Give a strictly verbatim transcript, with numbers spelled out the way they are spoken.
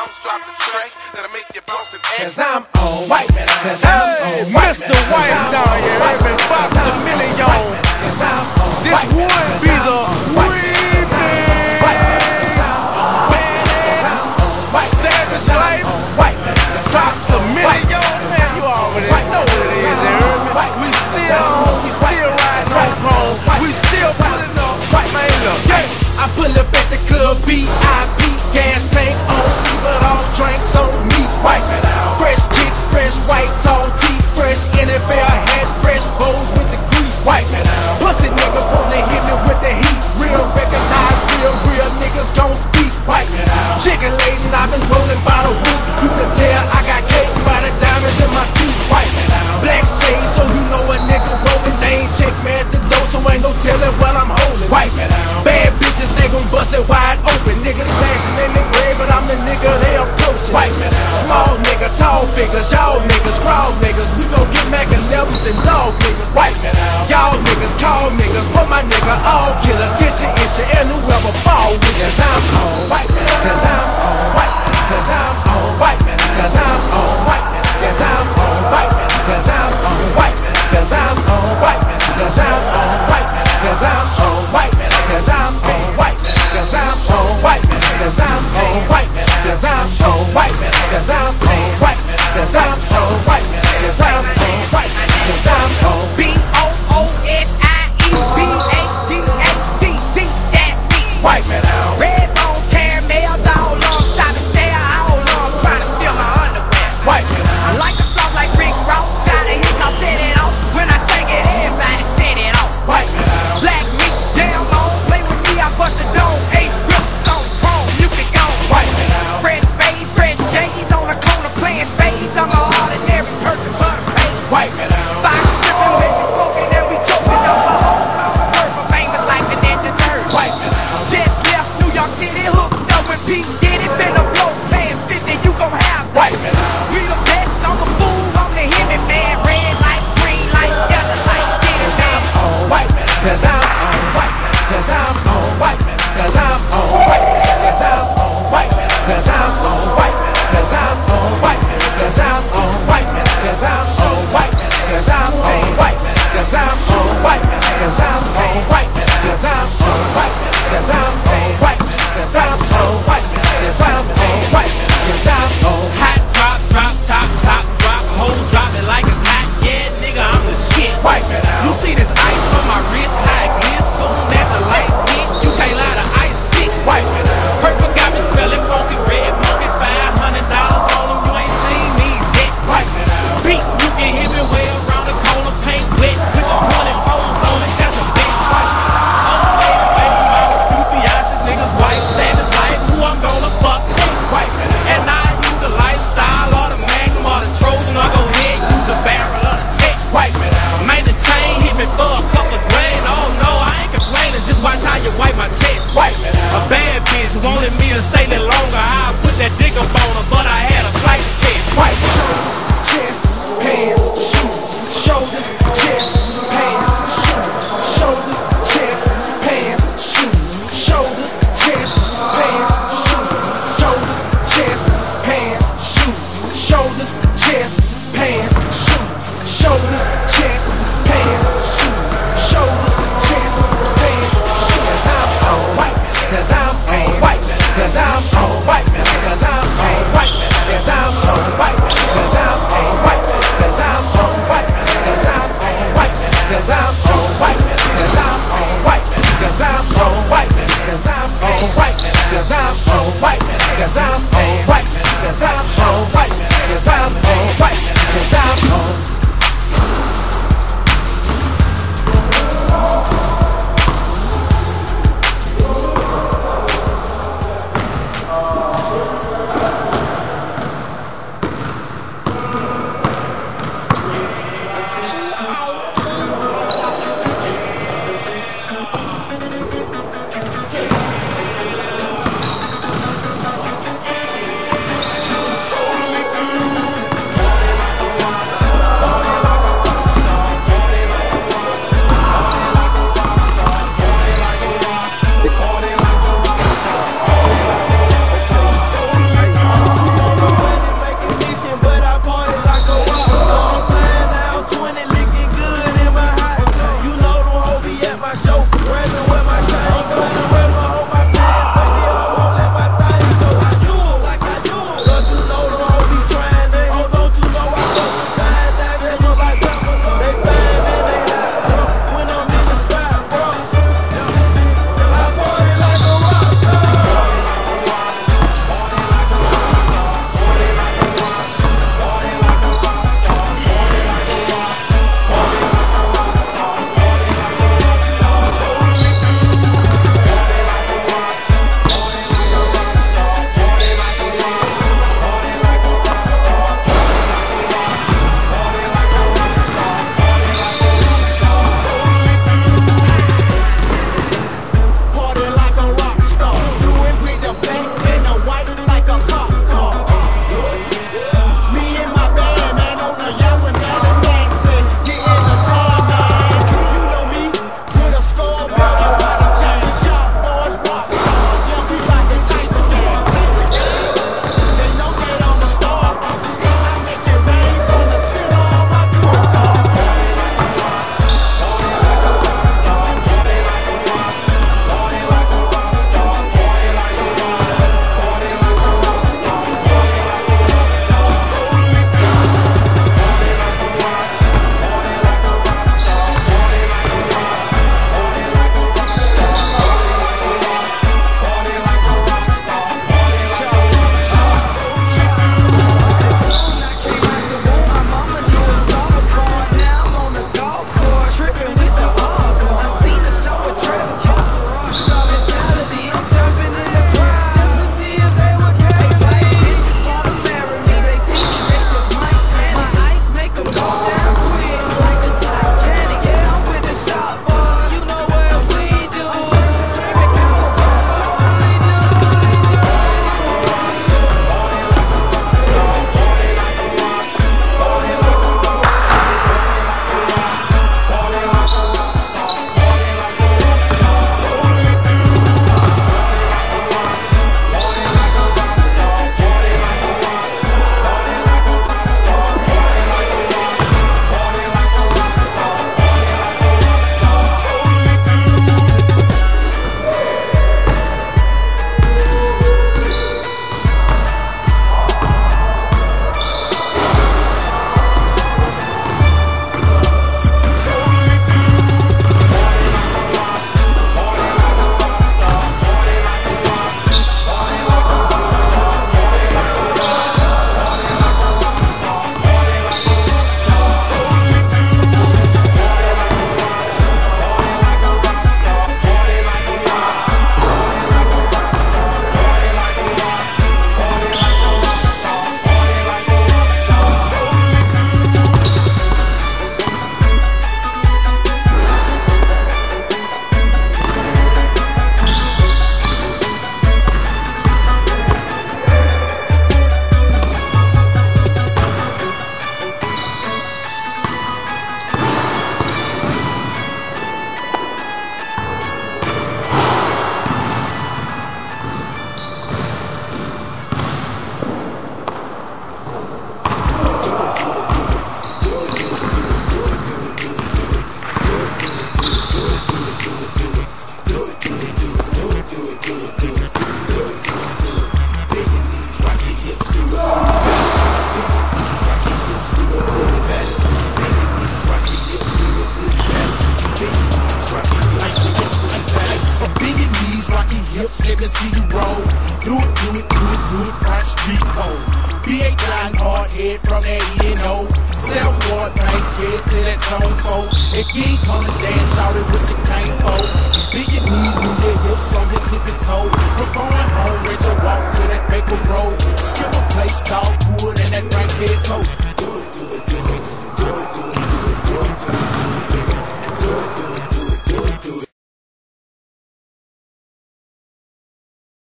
bounce, drop the track that'll make you bounce and act. Cause I'm on white man. Cause I'm on white. Mister White down here, every box a million. This would be the remix. Badass, savage life, Fox a million. Man, you already know what it is, you heard me? We still on, we still riding on home. We still pulling up, man, look. I pull up at the club, V I P, gas tank on me, but all drinks on me. White, fresh kicks, fresh white tall tee, fresh N F L hat, fresh bows with the grease. White, pussy niggas wanna hit me with the heat. Real recognize, real, real niggas gon' speak. White, chicken laden, I've been rolling by the week. You can tell I got cake by the diamonds in my teeth. White, black shades, so you know a nigga rolling. They ain't check me at the door, so ain't no telling what I'm holding. White, bad bitches, they gon' bust it wide open. Niggas flashing in the grave, but I'm the nigga they approaching. White, small nigga, tall figures, y'all niggas, crawl niggas. We gon' get Mac elevens and dog niggas. White, y'all niggas, call niggas, but my nigga all killers. Get your issue and whoever fall with us. I'm on white, cause I'm on white, cause hips, let me see you roll. Do it, do it, do it, do it, front street pole. B H I hard head from that E N O. Self-board bank kid to that zone four. If you ain't coming dance, shout it what you came for. Bend your knees, move your hips on your tippy toe. From going home, ready to walk to that paper road. Skip a place, dog wood and that rank head coat. Do it, do it, do it.